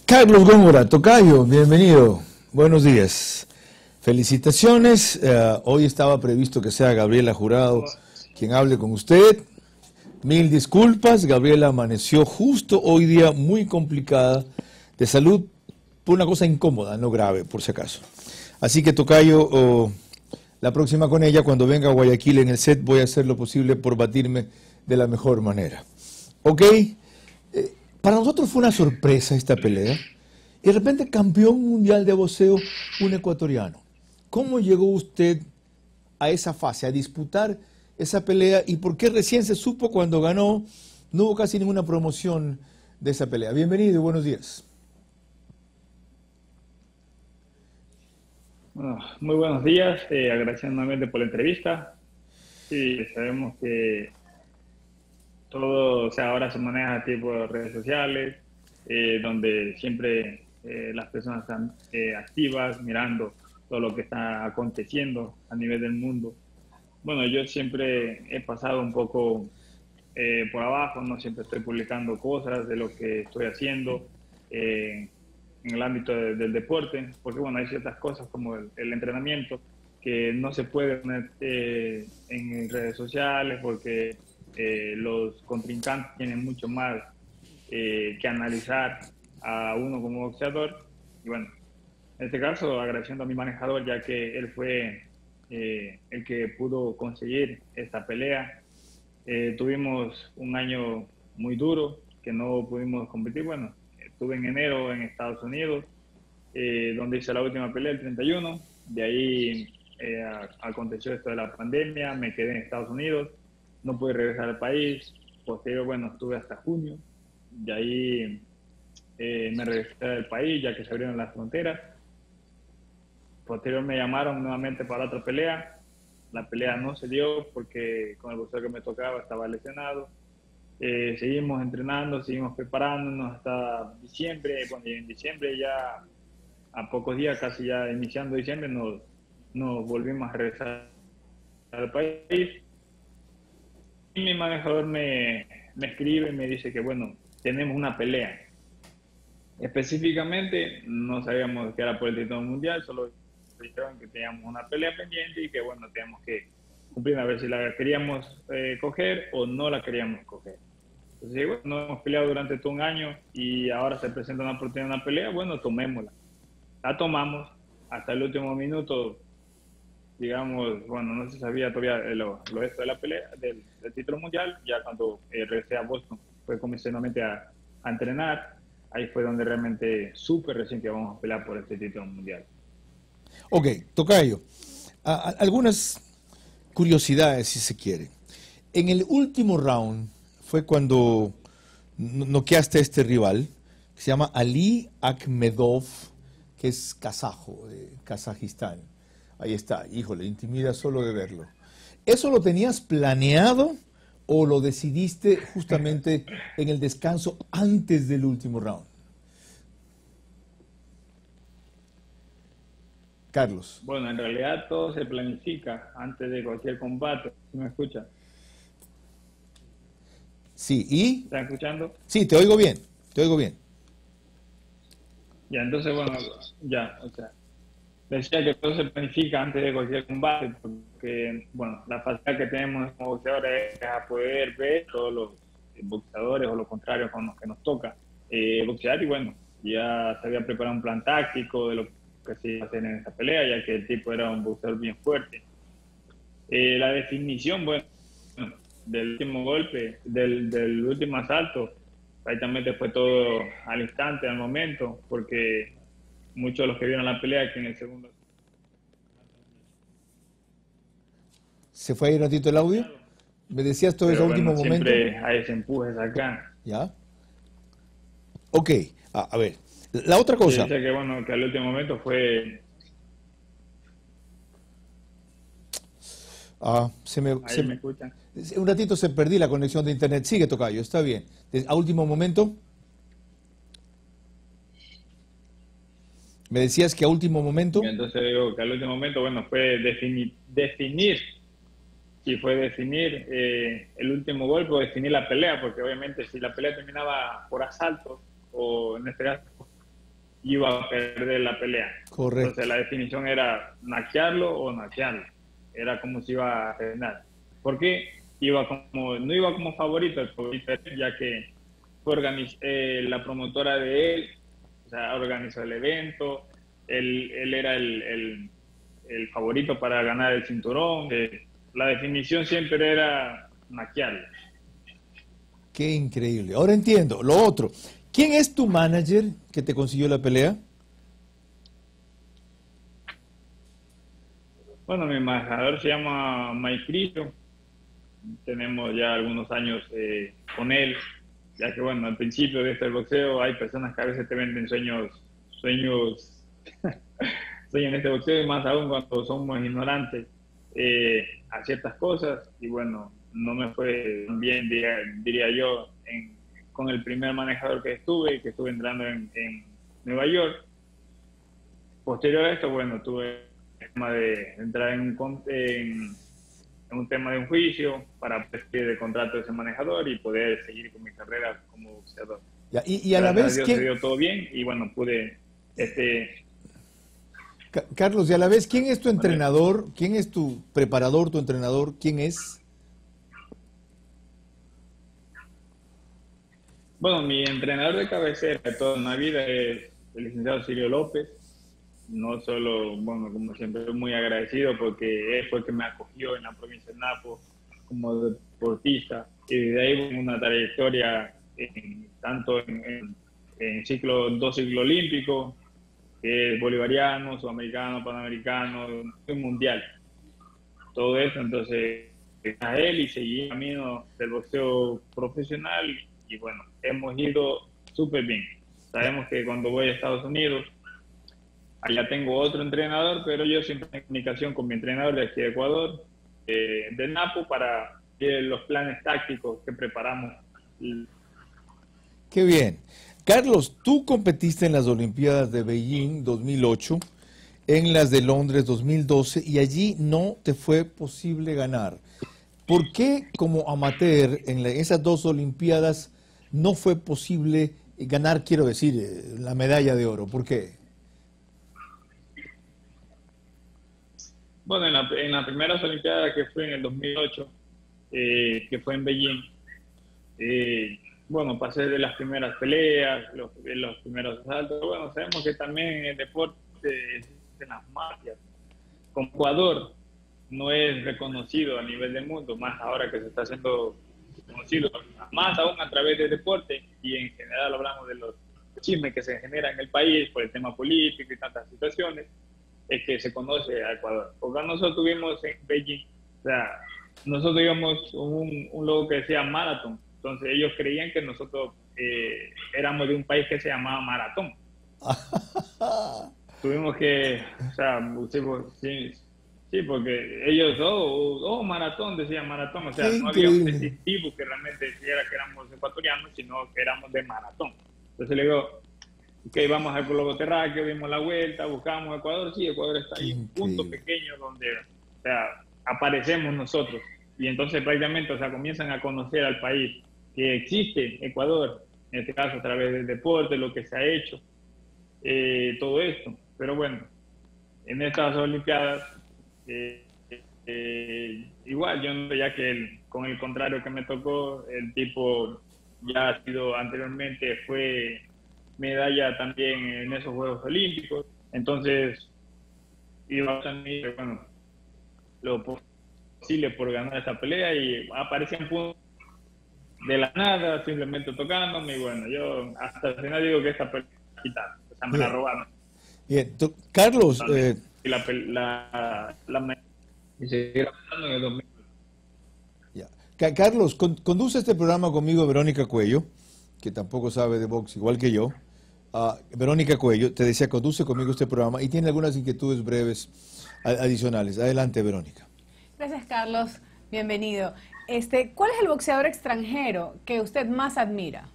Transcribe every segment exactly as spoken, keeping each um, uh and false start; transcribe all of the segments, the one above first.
Carlos Góngora, tocayo, bienvenido. Buenos días. Felicitaciones. Uh, hoy estaba previsto que sea Gabriela Jurado quien hable con usted. Mil disculpas. Gabriela amaneció justo hoy día muy complicada de salud por una cosa incómoda, no grave, por si acaso. Así que, tocayo, oh, la próxima con ella, cuando venga a Guayaquil en el set, voy a hacer lo posible por batirme de la mejor manera. ¿Ok? Eh, para nosotros fue una sorpresa esta pelea. Y de repente, campeón mundial de boxeo, un ecuatoriano. ¿Cómo llegó usted a esa fase, a disputar esa pelea? ¿Y por qué recién se supo cuando ganó? No hubo casi ninguna promoción de esa pelea. Bienvenido y buenos días. Bueno, muy buenos días, eh, agradeciendo nuevamente por la entrevista. Sí, sabemos que todo, o sea, ahora se maneja tipo de redes sociales, eh, donde siempre eh, las personas están eh, activas, mirando todo lo que está aconteciendo a nivel del mundo. Bueno, yo siempre he pasado un poco eh, por abajo, no siempre estoy publicando cosas de lo que estoy haciendo eh, en el ámbito de, del deporte, porque bueno, hay ciertas cosas como el, el entrenamiento que no se puede poner eh, en redes sociales porque eh, los contrincantes tienen mucho más eh, que analizar a uno como boxeador. Y bueno, en este caso agradeciendo a mi manejador, ya que él fue eh, el que pudo conseguir esta pelea. Eh, tuvimos un año muy duro que no pudimos competir. Bueno, estuve en enero en Estados Unidos, eh, donde hice la última pelea el treinta y uno. De ahí eh, aconteció esto de la pandemia, me quedé en Estados Unidos, no pude regresar al país. Posterior, bueno, estuve hasta junio. De ahí eh, me regresé al país ya que se abrieron las fronteras. Posterior me llamaron nuevamente para otra pelea. La pelea no se dio porque con el boxeo que me tocaba estaba lesionado. Eh, seguimos entrenando, seguimos preparándonos hasta diciembre. Bueno, y en diciembre ya, a pocos días, casi ya iniciando diciembre, nos, nos volvimos a regresar al país. Y mi manejador me, me escribe y me dice que, bueno, tenemos una pelea. Específicamente, no sabíamos que era por el título mundial, solo dijeron que teníamos una pelea pendiente y que, bueno, teníamos que cumplir a ver si la queríamos eh, coger o no la queríamos coger. Entonces, bueno, no hemos peleado durante todo un año y ahora se presenta una oportunidad de una pelea, bueno, tomémosla. La tomamos hasta el último minuto, digamos, bueno, no se sabía todavía lo, lo esto de la pelea, del, del título mundial. Ya cuando eh, regresé a Boston, fue comencé nuevamente a, a entrenar. Ahí fue donde realmente supe recién que vamos a pelear por este título mundial. Ok, tocayo, a, a, algunas curiosidades si se quiere. En el último round fue cuando noqueaste a este rival, que se llama Ali Akhmedov, que es kazajo, de Kazajistán. Ahí está, híjole, intimida solo de verlo. ¿Eso lo tenías planeado o lo decidiste justamente en el descanso antes del último round? Carlos. Bueno, en realidad todo se planifica antes de cualquier combate. ¿Sí me escucha? Sí, ¿y? ¿Estás escuchando? Sí, te oigo bien, te oigo bien. Ya, entonces, bueno, ya, o sea, decía que todo se planifica antes de cualquier combate, porque, bueno, la facilidad que tenemos como boxeadores es a poder ver todos los boxeadores o lo contrario con los que nos toca eh, boxear. Y bueno, ya se había preparado un plan táctico de lo que se iba a hacer en esa pelea, ya que el tipo era un boxeador bien fuerte. Eh, la definición, bueno, del último golpe, del, del último asalto, prácticamente fue todo al instante, al momento, porque muchos de los que vieron la pelea que en el segundo... ¿Se fue ahí un ratito el audio? ¿Me decías todo ese bueno, último momento? Siempre hay ese empujes acá. ¿Ya? Ok, a, a ver, la otra cosa... Sí, dice que bueno, que al último momento fue... Ah, se me, Ahí se, me escuchan. Un ratito se perdí la conexión de internet. Sigue, tocayo, está bien. A último momento. ¿Me decías que a último momento? Y entonces digo que al último momento, bueno, fue definir, definir si fue definir eh, el último golpe o definir la pelea, porque obviamente si la pelea terminaba por asalto, o en este caso iba a perder la pelea. Correcto. Entonces la definición era naquearlo o naquearlo. Era como si iba a terminar. ¿Por qué? Iba como, no iba como favorito, el favorito ya que fue organiz, eh, la promotora de él, o sea, organizó el evento, él, él era el, el, el favorito para ganar el cinturón. Eh, la definición siempre era naquearlo. Qué increíble. Ahora entiendo. Lo otro, ¿quién es tu manager que te consiguió la pelea? Bueno, mi manejador se llama Mike Crillo. Tenemos ya algunos años eh, con él, ya que bueno, al principio de este boxeo hay personas que a veces te venden sueños, sueños, sueños en este boxeo, y más aún cuando somos ignorantes eh, a ciertas cosas. Y bueno, no me fue bien, diría, diría yo, en, con el primer manejador que estuve, que estuve entrando en, en Nueva York. Posterior a esto, bueno, tuve el tema de entrar en un, en, en un tema de un juicio para pedir el contrato de ese manejador y poder seguir con mi carrera como boxeador. Ya, y, y a la vez, a Dios ¿quién... se dio todo bien y bueno, pude... este Carlos, y a la vez, ¿quién es tu entrenador? ¿Quién es tu preparador, tu entrenador? ¿Quién es? Bueno, mi entrenador de cabecera de toda una vida es el licenciado Sirio López. No solo, bueno, como siempre, estoy muy agradecido porque él fue el que me acogió en la provincia de Napo como deportista, y desde ahí una trayectoria en, tanto en, en, en ciclo, dos ciclos olímpicos, que es bolivariano, sudamericano, panamericano, mundial. Todo eso, entonces, a él y seguí el camino del boxeo profesional y bueno, hemos ido súper bien. Sabemos que cuando voy a Estados Unidos, allá tengo otro entrenador, pero yo siempre en comunicación con mi entrenador de aquí de Ecuador, eh, de Napo, para eh, los planes tácticos que preparamos. Qué bien. Carlos, tú competiste en las Olimpiadas de Beijing dos mil ocho, en las de Londres dos mil doce, y allí no te fue posible ganar. ¿Por qué como amateur en la, esas dos Olimpiadas no fue posible ganar, quiero decir, la medalla de oro? ¿Por qué? Bueno, en la, en la primera Olimpiada, que fue en el dos mil ocho, eh, que fue en Beijing, eh, bueno, pasé de las primeras peleas, los, los primeros asaltos. Bueno, sabemos que también en el deporte existen las mafias. Como Ecuador no es reconocido a nivel del mundo, más ahora que se está haciendo conocido, más aún a través del deporte, y en general hablamos de los chismes que se generan en el país por el tema político y tantas situaciones, es que se conoce a Ecuador. Porque nosotros tuvimos en Beijing, o sea, nosotros íbamos un, un logo que decía Maratón, entonces ellos creían que nosotros eh, éramos de un país que se llamaba Maratón. Tuvimos que, o sea, sí, sí, porque ellos, oh, oh, Maratón, decían Maratón, o sea, Qué no había un increíble. distintivo que realmente decidiera que éramos ecuatorianos, sino que éramos de Maratón. Entonces le digo, ok, vamos al globo terráqueo, dimos la vuelta, buscamos Ecuador, sí, Ecuador está ahí, un punto pequeño donde, o sea, aparecemos nosotros. Y entonces prácticamente, o sea, comienzan a conocer al país, que existe Ecuador, en este caso a través del deporte, lo que se ha hecho, eh, todo esto. Pero bueno, en estas Olimpiadas, eh, eh, igual, yo ya que el, con el contrario que me tocó, el tipo ya ha sido anteriormente, fue medalla también en esos Juegos Olímpicos, entonces iba a mí, bueno, lo posible por ganar esta pelea, y aparecían puntos de la nada, simplemente tocándome, y bueno, yo hasta el final digo que esta pelea la quitaron, o sea, me Bien. la robaron. Bien, tú, Carlos, eh, y la, la, la, la y seguir avanzando en el dos mil. ya. Ca- Carlos, con- conduce este programa conmigo Verónica Cuello, que tampoco sabe de box igual que yo. Ah, Verónica Cuello, te decía, conduce conmigo este programa y tiene algunas inquietudes breves a- adicionales. Adelante, Verónica. Gracias, Carlos. Bienvenido. Este, ¿cuál es el boxeador extranjero que usted más admira?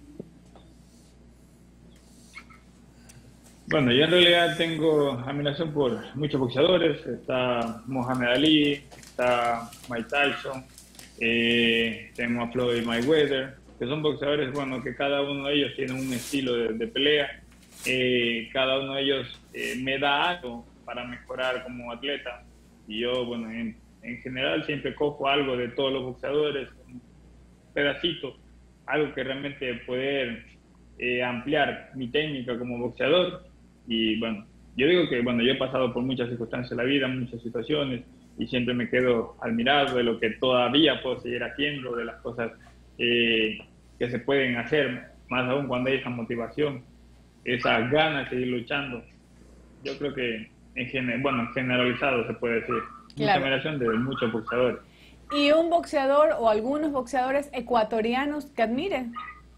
Bueno, yo en realidad tengo admiración por muchos boxeadores. Está Muhammad Ali, está Mike Tyson, eh, tengo a Floyd Mayweather, que son boxeadores, bueno, que cada uno de ellos tiene un estilo de, de pelea eh, cada uno de ellos eh, me da algo para mejorar como atleta. Y yo, bueno, en, en general siempre cojo algo de todos los boxeadores, un pedacito, algo que realmente poder eh, ampliar mi técnica como boxeador. Y bueno, yo digo que, bueno, yo he pasado por muchas circunstancias en la vida, muchas situaciones, y siempre me quedo admirado de lo que todavía puedo seguir haciendo, de las cosas eh, que se pueden hacer, más aún cuando hay esa motivación, esas ganas de seguir luchando. Yo creo que, en gen bueno, generalizado se puede decir, Claro. mucha admiración de muchos boxeadores. ¿Y un boxeador o algunos boxeadores ecuatorianos que admiren?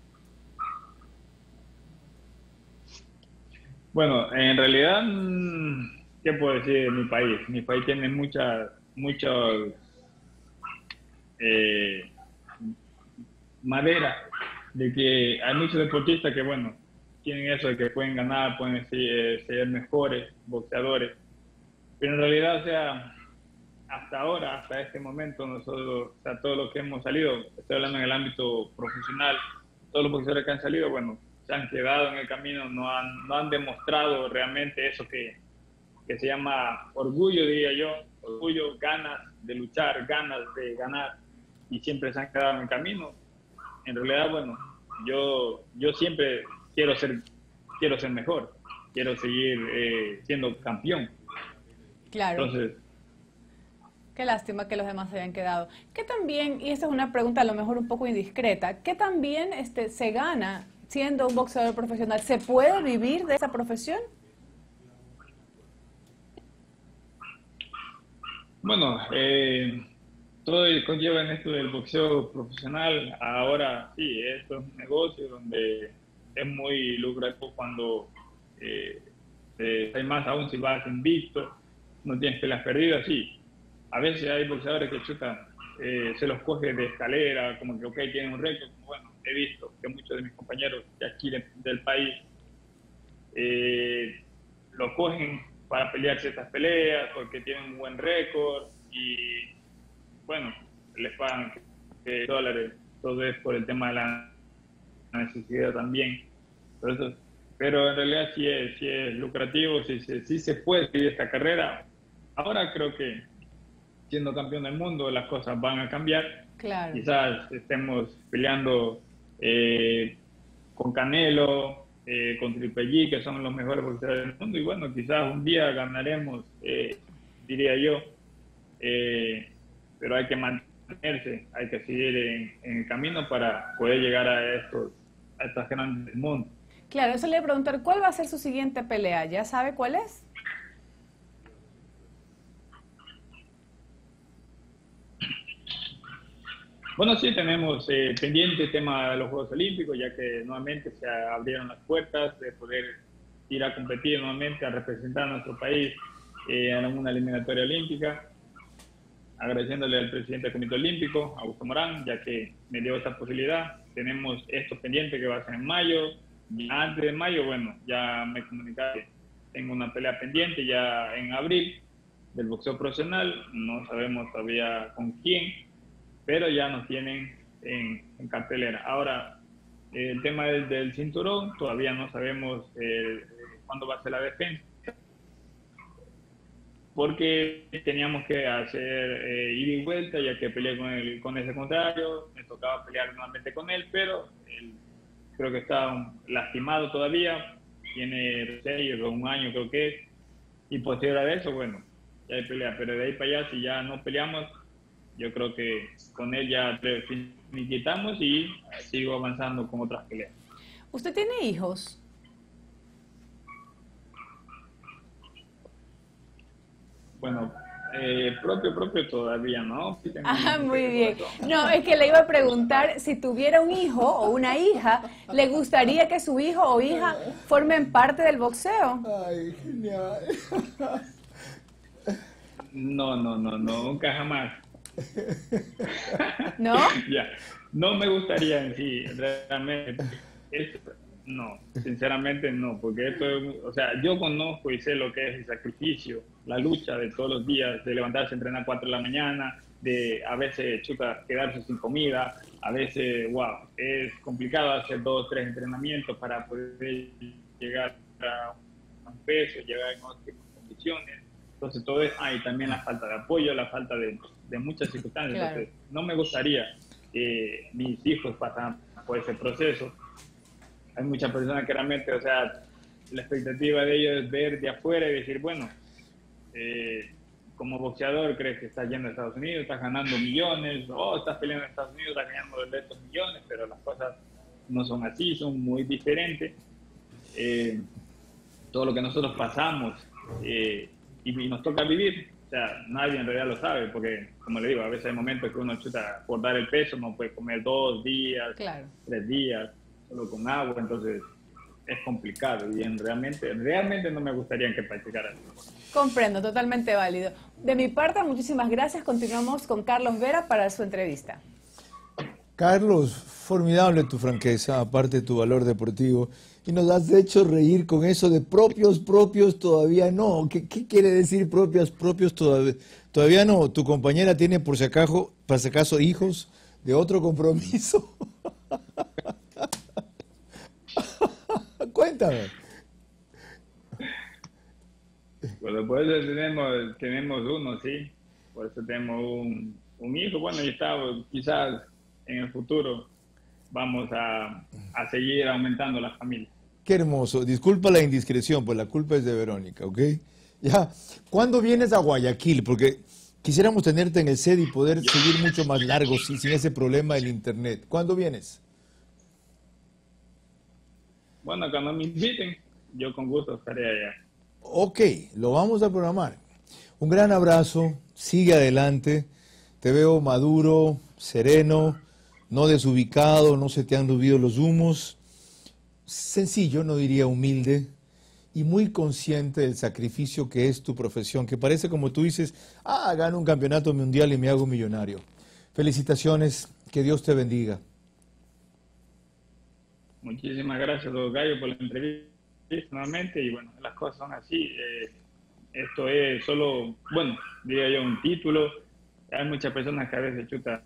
Bueno, en realidad, ¿qué puedo decir de mi país? Mi país tiene muchas, muchos eh, madera de que hay muchos deportistas que, bueno, tienen eso de que pueden ganar, pueden ser, ser mejores boxeadores, pero en realidad, o sea, hasta ahora, hasta este momento, nosotros, o sea, todos los que hemos salido, estoy hablando en el ámbito profesional, todos los boxeadores que han salido, bueno, se han quedado en el camino, no han, no han demostrado realmente eso que, que se llama orgullo, diría yo, orgullo, ganas de luchar, ganas de ganar, y siempre se han quedado en el camino. En realidad, bueno, yo, yo siempre quiero ser, quiero ser mejor, quiero seguir eh, siendo campeón. Claro. Entonces, qué lástima que los demás se hayan quedado. ¿Qué también, y esta es una pregunta a lo mejor un poco indiscreta, qué también este, se gana siendo un boxeador profesional? ¿Se puede vivir de esa profesión? bueno, eh, todo conlleva en esto del boxeo profesional. Ahora sí, esto es un negocio donde es muy lucrativo cuando eh, eh, hay más aún si vas invicto, no tienes peleas perdidas, sí. A veces hay boxeadores que chutan, eh, se los coge de escalera, como que ok, tienen un récord. Bueno, he visto que muchos de mis compañeros de aquí de, del país eh, lo cogen para pelear ciertas peleas porque tienen un buen récord y bueno, les pagan eh, dólares, todo es por el tema de la necesidad también. Por eso, pero en realidad sí es, sí es lucrativo, sí, sí, sí se puede seguir esta carrera. Ahora creo que siendo campeón del mundo las cosas van a cambiar. Claro. Quizás estemos peleando eh, con Canelo, eh, con Triple G, que son los mejores boxeadores del mundo, y bueno, quizás un día ganaremos, eh, diría yo, eh, pero hay que mantenerse, hay que seguir en, en el camino para poder llegar a estos, a estas grandes del mundo. Claro, eso le voy a preguntar, ¿cuál va a ser su siguiente pelea? ¿Ya sabe cuál es? Bueno, sí, tenemos eh, pendiente el tema de los Juegos Olímpicos, ya que nuevamente se abrieron las puertas de poder ir a competir nuevamente, a representar a nuestro país eh, en una eliminatoria olímpica. Agradeciéndole al presidente del Comité Olímpico, Augusto Morán, ya que me dio esta posibilidad. Tenemos esto pendiente que va a ser en mayo. Y antes de mayo, bueno, ya me comunicaron, tengo una pelea pendiente ya en abril del boxeo profesional, no sabemos todavía con quién, pero ya nos tienen en, en cartelera. Ahora, el tema del, del cinturón, todavía no sabemos eh, cuándo va a ser la defensa, porque teníamos que hacer eh, ida y vuelta, ya que peleé con, el, con ese contrario, me tocaba pelear nuevamente con él, pero él, creo que está lastimado todavía, tiene seis o un año creo que es, y posterior a eso, bueno, ya hay pelea, pero de ahí para allá, si ya no peleamos, yo creo que con él ya finiquitamos y sigo avanzando con otras peleas. ¿Usted tiene hijos? Bueno, eh, propio, propio todavía, ¿no? Sí, Ah, muy bien. No, es que le iba a preguntar, si tuviera un hijo o una hija, ¿le gustaría que su hijo o hija formen parte del boxeo? Ay, genial. No, no, no, no, nunca jamás. ¿No? Ya, no me gustaría en sí, realmente. Esto, no, sinceramente no, porque esto es, o sea, yo conozco y sé lo que es el sacrificio, la lucha de todos los días, de levantarse a entrenar a cuatro de la mañana, de a veces, chuta, quedarse sin comida, a veces, wow, es complicado hacer dos, tres entrenamientos para poder llegar un peso, llegar en óptimas condiciones. Entonces todo es, ah, y también la falta de apoyo, la falta de, de muchas circunstancias. Claro. Entonces, no me gustaría que mis hijos pasaran por ese proceso. Hay muchas personas que realmente, o sea, la expectativa de ellos es ver de afuera y decir, bueno, eh, como boxeador crees que estás yendo a Estados Unidos, estás ganando millones, o estás peleando en Estados Unidos, estás ganando estos millones, pero las cosas no son así, son muy diferentes. Eh, todo lo que nosotros pasamos eh, y, y nos toca vivir, o sea, nadie en realidad lo sabe, porque, como le digo, a veces hay momentos que uno chuta por dar el peso, no puede comer dos días, Claro. tres días, solo con agua, entonces es complicado y en realmente, realmente no me gustaría que practicara eso. Comprendo, totalmente válido. De mi parte, muchísimas gracias. Continuamos con Carlos Vera para su entrevista. Carlos, formidable tu franqueza, aparte de tu valor deportivo, y nos has hecho reír con eso de propios, propios todavía no. ¿Qué, qué quiere decir propios, propios todavía? Todavía no. Tu compañera tiene por si acaso, por si acaso hijos de otro compromiso. Cuéntame. Bueno, por eso tenemos, tenemos uno, sí. Por eso tenemos un, un hijo. Bueno, y está, quizás en el futuro vamos a, a seguir aumentando la familia. Qué hermoso. Disculpa la indiscreción, pues la culpa es de Verónica, ¿ok? Ya. ¿Cuándo vienes a Guayaquil? Porque quisiéramos tenerte en el set y poder Yo. seguir mucho más largo sin, sin ese problema del internet. ¿Cuándo vienes? Bueno, cuando me inviten, yo con gusto estaré allá. Ok, lo vamos a programar. Un gran abrazo, sigue adelante. Te veo maduro, sereno, no desubicado, no se te han subido los humos. Sencillo, no diría humilde, y muy consciente del sacrificio que es tu profesión, que parece como tú dices, ah, gano un campeonato mundial y me hago millonario. Felicitaciones, que Dios te bendiga. Muchísimas gracias, don Gallo, por la entrevista nuevamente. Y bueno, las cosas son así. Eh, esto es solo, bueno, diría yo, un título. Hay muchas personas que a veces chutan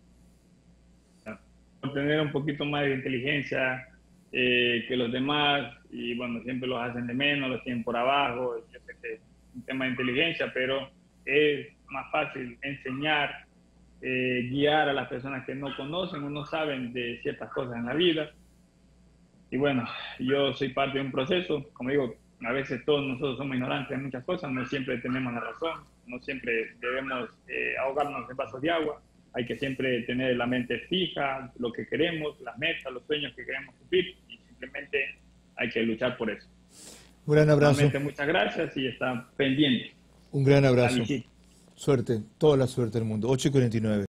por tener un poquito más de inteligencia eh, que los demás, y bueno, siempre los hacen de menos, los tienen por abajo. Yo sé que es un tema de inteligencia, pero es más fácil enseñar, eh, guiar a las personas que no conocen o no saben de ciertas cosas en la vida. Y bueno, yo soy parte de un proceso, como digo, a veces todos nosotros somos ignorantes en muchas cosas, no siempre tenemos la razón, no siempre debemos eh, ahogarnos en vasos de agua, hay que siempre tener la mente fija, lo que queremos, las metas, los sueños que queremos cumplir, y simplemente hay que luchar por eso. Un gran abrazo. Nuevamente, muchas gracias y está pendiente. Un gran abrazo. Felicito. Suerte, toda la suerte del mundo. ocho y cuarenta y nueve.